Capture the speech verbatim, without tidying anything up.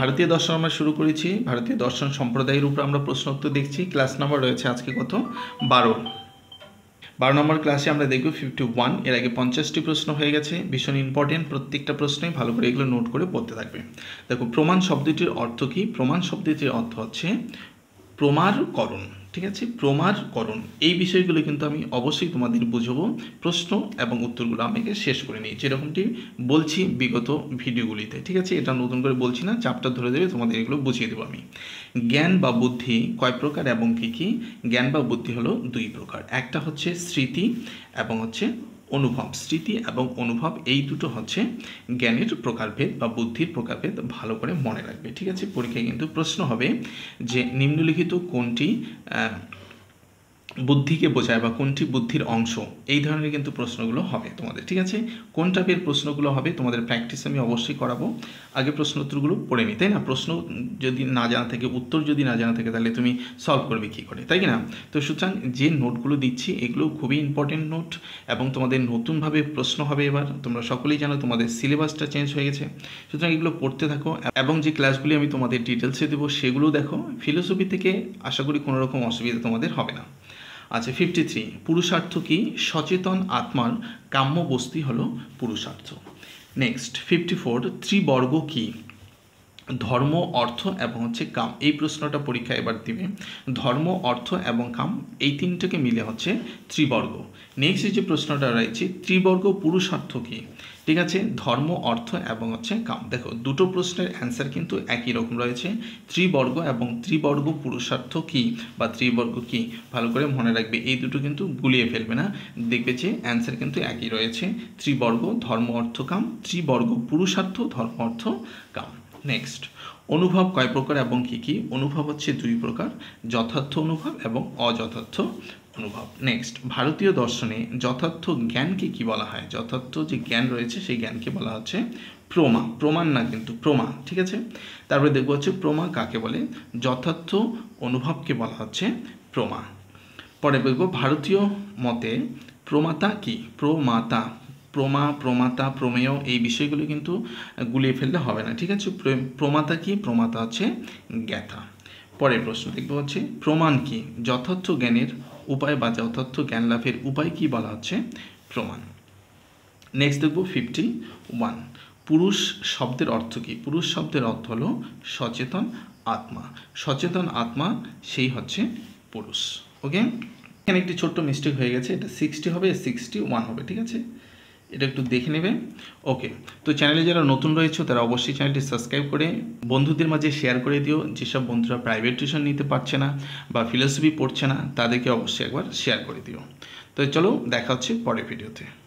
ভারতীয় দর্শন আমরা শুরু করেছি। ভারতীয় দর্শন সম্প্রদায়ের উপর আমরা প্রশ্ন উত্তর দেখছি। ক্লাস নাম্বার রয়েছে আজকে কত, বারো বারো নম্বর ক্লাসে আমরা দেখব ফিফটি ওয়ান। এর আগে পঞ্চাশটি প্রশ্ন হয়ে গেছে, ভীষণ ইম্পর্টেন্ট। প্রত্যেকটা প্রশ্নই ভালো করে এগুলো নোট করে পড়তে থাকবে। দেখো, প্রমাণ শব্দটির অর্থ কী? প্রমাণ শব্দটির অর্থ হচ্ছে প্রমাণকরণ। ঠিক আছে, প্রমাণকরণ। এই বিষয়গুলো কিন্তু আমি অবশ্যই তোমাদের বুঝাবো। প্রশ্ন এবং উত্তরগুলো আমাকে শেষ করে নিই, যেরকমটি বলছি বিগত ভিডিওগুলিতে। ঠিক আছে, এটা নতুন করে বলছি না, চ্যাপ্টার ধরে দেবে, তোমাদের এগুলো বুঝিয়ে দেবো আমি। জ্ঞান বা বুদ্ধি কয় প্রকার এবং কী কী? জ্ঞান বা বুদ্ধি হলো দুই প্রকার। একটা হচ্ছে স্মৃতি এবং হচ্ছে অনুভব। স্মৃতি এবং অনুভব এই দুটো হচ্ছে জ্ঞানের প্রকারভেদ বা বুদ্ধির প্রকারভেদ। ভালো করে মনে রাখবে। ঠিক আছে, পরীক্ষায় কিন্তু প্রশ্ন হবে যে নিম্নলিখিত কোনটি বুদ্ধিকে বোঝায় বা কোনটি বুদ্ধির অংশ, এই ধরনের কিন্তু প্রশ্নগুলো হবে তোমাদের। ঠিক আছে, কোন টাইপের প্রশ্নগুলো হবে তোমাদের প্র্যাকটিস আমি অবশ্যই করাবো। আগে প্রশ্ন উত্তরগুলো পড়ে নিই, তাই না? প্রশ্ন যদি না জানা থাকে, উত্তর যদি না জানা থাকে, তাহলে তুমি সলভ করবে কী করে, তাই কি না? তো সুতরাং যে নোটগুলো দিচ্ছি এগুলো খুবই ইম্পর্টেন্ট নোট এবং তোমাদের নতুনভাবে প্রশ্ন হবে এবার। তোমরা সকলেই জানো তোমাদের সিলেবাসটা চেঞ্জ হয়ে গেছে। সুতরাং এগুলো পড়তে থাকো এবং যে ক্লাসগুলি আমি তোমাদের ডিটেলসে দেবো সেগুলো দেখো। ফিলোসফি থেকে আশা করি কোনো রকম অসুবিধা তোমাদের হবে না। আচ্ছা, ফিফটি থ্রি। পুরুষার্থ কি? সচেতন আত্মার কাম্য বস্তু হলো পুরুষার্থ। Next, fifty four. ত্রিবর্গ কি? ধর্ম, অর্থ এবং হচ্ছে কাম। এই প্রশ্নটা পরীক্ষা এবার দিবে। ধর্ম, অর্থ এবং কাম এই তিনটাকে মিলে হচ্ছে ত্রিবর্গ। নেক্সট যে প্রশ্নটা রয়েছে, ত্রিবর্গ পুরুষার্থ কি? ঠিক আছে, ধর্ম, অর্থ এবং হচ্ছে কাম। দেখো, দুটো প্রশ্নের অ্যান্সার কিন্তু একই রকম রয়েছে। ত্রিবর্গ এবং ত্রিবর্গ পুরুষার্থ কি বা ত্রিবর্গ কি, ভালো করে মনে রাখবে। এই দুটো কিন্তু গুলিয়ে ফেলবে না, দেখবে যে অ্যান্সার কিন্তু একই রয়েছে। ত্রিবর্গ, ধর্ম, অর্থ, কাম। ত্রিবর্গ পুরুষার্থ, ধর্ম, অর্থ, কাম। নেক্সট, অনুভব কয় প্রকার এবং কী কী? অনুভব হচ্ছে দুই প্রকার, যথার্থ অনুভব এবং অযথার্থ অনুভব। নেক্সট, ভারতীয় দর্শনে যথার্থ জ্ঞানকে কি বলা হয়? যথার্থ যে জ্ঞান রয়েছে সেই জ্ঞানকে বলা হচ্ছে প্রমা। প্রমাণ না কিন্তু, প্রমা। ঠিক আছে, তারপরে দেখবো হচ্ছে প্রমা কাকে বলে। যথার্থ অনুভবকে বলা হচ্ছে প্রমা। পরে দেখবো ভারতীয় মতে প্রমাতা কি? প্রমাতা, প্রমা, প্রমাতা, প্রমেয় এই বিষয়গুলো কিন্তু গুলিয়ে ফেললে হবে না। ঠিক আছে, প্রমাতা কি? প্রমাতা হচ্ছে জ্ঞাতা। পরের প্রশ্ন দেখবো হচ্ছে প্রমাণ কি? যথার্থ জ্ঞানের উপায় বা যথার্থ জ্ঞান লাভের উপায় কি বলা হচ্ছে? প্রমাণ। নেক্সট দেখবো ফিফটি ওয়ান। পুরুষ শব্দের অর্থ কি? পুরুষ শব্দের অর্থ হলো সচেতন আত্মা। সচেতন আত্মা সেই হচ্ছে পুরুষ। ওকে, এখানে একটি ছোট্ট মিস্টেক হয়ে গেছে, এটা সিক্সটি হবে, সিক্সটি ওয়ান হবে। ঠিক আছে, এটা একটু দেখে নেবে। ওকে, তো চ্যানেলে যারা নতুন রয়েছে তারা অবশ্যই চ্যানেলটি সাবস্ক্রাইব করে বন্ধুদের মাঝে শেয়ার করে দিও। যেসব বন্ধুরা প্রাইভেট টিউশন নিতে পারছে না বা ফিলোসফি পড়ছে না তাদেরকে অবশ্যই একবার শেয়ার করে দিও। তো চলো, দেখা হচ্ছে পরের ভিডিওতে।